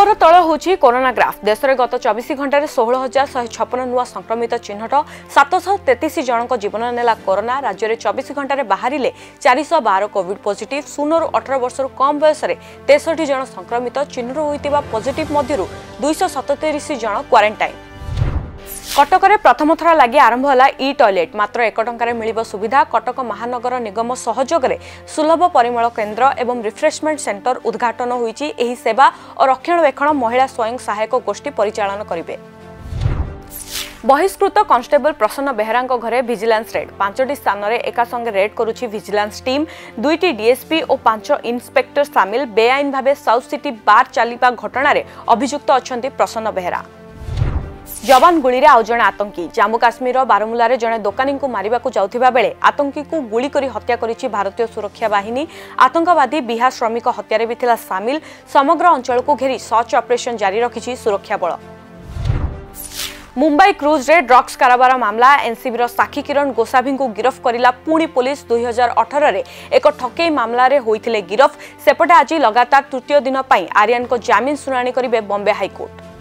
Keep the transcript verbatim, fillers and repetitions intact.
ओपर तल होची कोरोना ग्राफ। देश में गत चौबीस घंटे षोह हजार शहे छप्पन नुआ संक्रमित चिन्हट सातश तेतीस जन जीवन नेला कोरोना। राज्य में चौबीस घंटे बाहर चार सौ बार कोविड पॉजिटिव। शून्य अठारह वर्ष कम बयस तेसठी जन संक्रमित चिन्ह होता पॉजिटिव मध्य दुईश सततीस जन क्वारंटाइन। कटक में प्रथम थर लगी आरंभ होला ई टॉयलेट। मात्र एक टंकार मिलिबो सुविधा। कटक महानगर निगम सहयोग में सुलभ परिमल केन्द्र एवं रिफ्रेशमेंट सेंटर उद्घाटन होईची। एही सेवा और रक्षणाबेक्षण महिला स्वयं सहायक गोष्ठी परिचालन करिवे। बहिष्कृत कांस्टेबल प्रसन्न बेहरा घरे विजिलेंस रेड। पांचटी स्थान में एका संगे रेड करुछि विजिलेंस टीम। दुईटी डीएसपी और पांच इन्स्पेक्टर सामिल। बेआईन भावे साउथ सिटी बार चलिबा घटना रे अभियुक्त अछंती प्रसन्न बेहरा। जवान गुली रे आउ जणे आतंकी। जम्मू काश्मीर बारमुला रे जणे दोकानी को मारिबा को जाउथिबा बेले आतंकी को गुली करी हत्या करिछि भारतीय सुरक्षा बाहिनी। आतंकवादी बिहार श्रमिक हत्या रे भी थिला सामिल। समग्र अंचल को घेरी सर्च ऑपरेशन जारी रखिछि सुरक्षा बल। मुंबई क्रूज रे ड्रग्स कारोबार मामला। एनसीबी साक्षी किरण गोसाभी को गिरफ करिला पुणी पुलिस। दुई हजार अठर रे एक ठकेई मामला रे होइथिले गिरफ। सेपटे आज लगातार तृतीय दिन पई आर्यन को जामिन सुनानी करिवे बॉम्बे हाईकोर्ट।